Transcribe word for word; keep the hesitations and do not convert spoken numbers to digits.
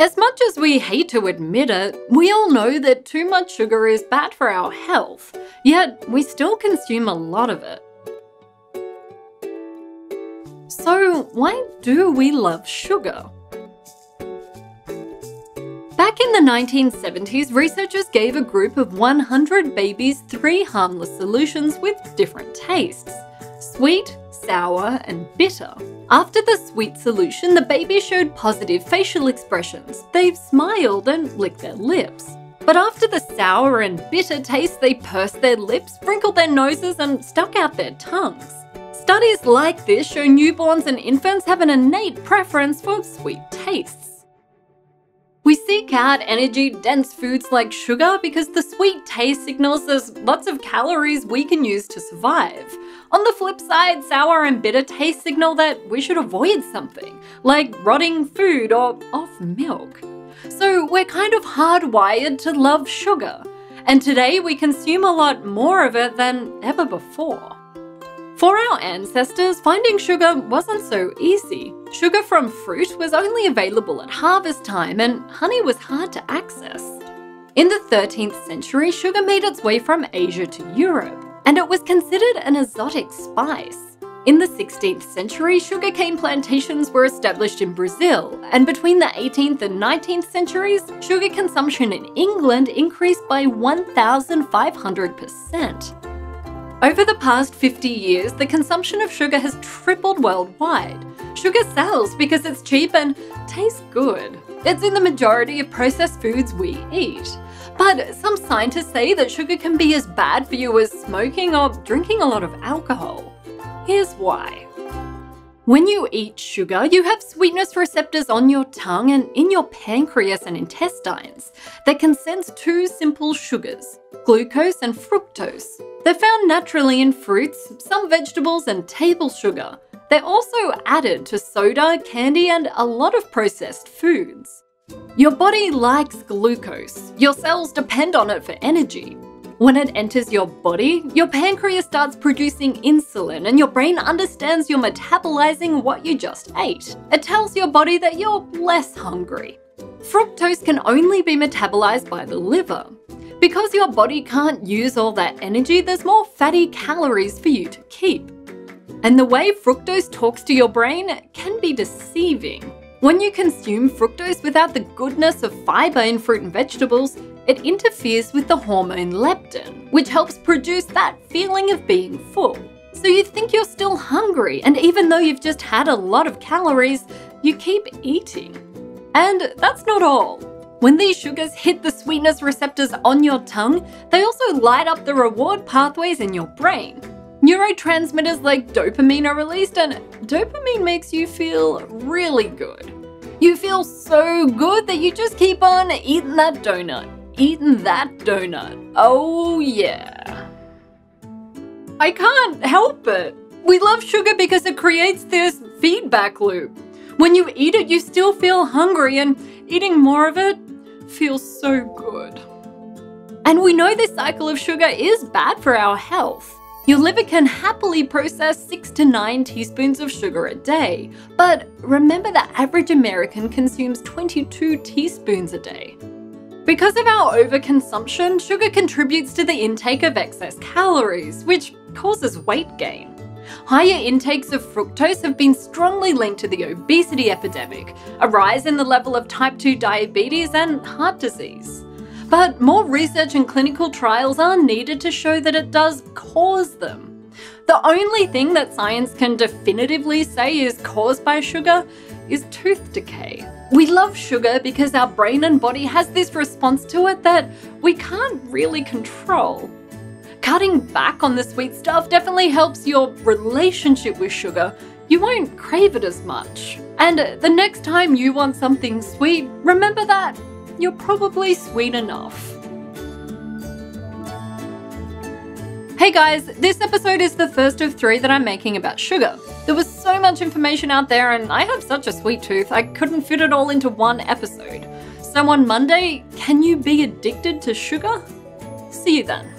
As much as we hate to admit it, we all know that too much sugar is bad for our health, yet we still consume a lot of it. So why do we love sugar? Back in the nineteen seventies, researchers gave a group of one hundred babies three harmless solutions with different tastes: sweet, sour, and bitter. After the sweet solution, the baby showed positive facial expressions. They smiled and licked their lips. But after the sour and bitter taste, they pursed their lips, wrinkled their noses, and stuck out their tongues. Studies like this show newborns and infants have an innate preference for sweet tastes. We seek out energy-dense foods like sugar because the sweet taste signals there's lots of calories we can use to survive. On the flip side, sour and bitter taste signal that we should avoid something, like rotting food or off milk. So we're kind of hardwired to love sugar, and today we consume a lot more of it than ever before. For our ancestors, finding sugar wasn't so easy. Sugar from fruit was only available at harvest time, and honey was hard to access. In the thirteenth century, sugar made its way from Asia to Europe, and it was considered an exotic spice. In the sixteenth century, sugarcane plantations were established in Brazil, and between the eighteenth and nineteenth centuries, sugar consumption in England increased by one thousand five hundred percent. Over the past fifty years, the consumption of sugar has tripled worldwide. Sugar sells because it's cheap and tastes good. It's in the majority of processed foods we eat. But some scientists say that sugar can be as bad for you as smoking or drinking a lot of alcohol. Here's why. When you eat sugar, you have sweetness receptors on your tongue and in your pancreas and intestines that can sense two simple sugars, glucose and fructose. They're found naturally in fruits, some vegetables, and table sugar. They're also added to soda, candy, and a lot of processed foods. Your body likes glucose. Your cells depend on it for energy. When it enters your body, your pancreas starts producing insulin and your brain understands you're metabolizing what you just ate. It tells your body that you're less hungry. Fructose can only be metabolized by the liver. Because your body can't use all that energy, there's more fatty calories for you to keep. And the way fructose talks to your brain can be deceiving. When you consume fructose without the goodness of fiber in fruit and vegetables, it interferes with the hormone leptin, which helps produce that feeling of being full. So you think you're still hungry, and even though you've just had a lot of calories, you keep eating. And that's not all. When these sugars hit the sweetness receptors on your tongue, they also light up the reward pathways in your brain. Neurotransmitters like dopamine are released, and dopamine makes you feel really good. You feel so good that you just keep on eating that donut, eating that donut. Oh yeah. I can't help it. We love sugar because it creates this feedback loop. When you eat it, you still feel hungry, and eating more of it feels so good. And we know this cycle of sugar is bad for our health. Your liver can happily process six to nine teaspoons of sugar a day, but remember the average American consumes twenty-two teaspoons a day. Because of our overconsumption, sugar contributes to the intake of excess calories, which causes weight gain. Higher intakes of fructose have been strongly linked to the obesity epidemic, a rise in the level of type two diabetes and heart disease. But more research and clinical trials are needed to show that it does cause them. The only thing that science can definitively say is caused by sugar is tooth decay. We love sugar because our brain and body has this response to it that we can't really control. Cutting back on the sweet stuff definitely helps your relationship with sugar. You won't crave it as much. And the next time you want something sweet, remember that you're probably sweet enough. Hey guys, this episode is the first of three that I'm making about sugar. There was so much information out there and I have such a sweet tooth, I couldn't fit it all into one episode. So on Monday, can you be addicted to sugar? See you then.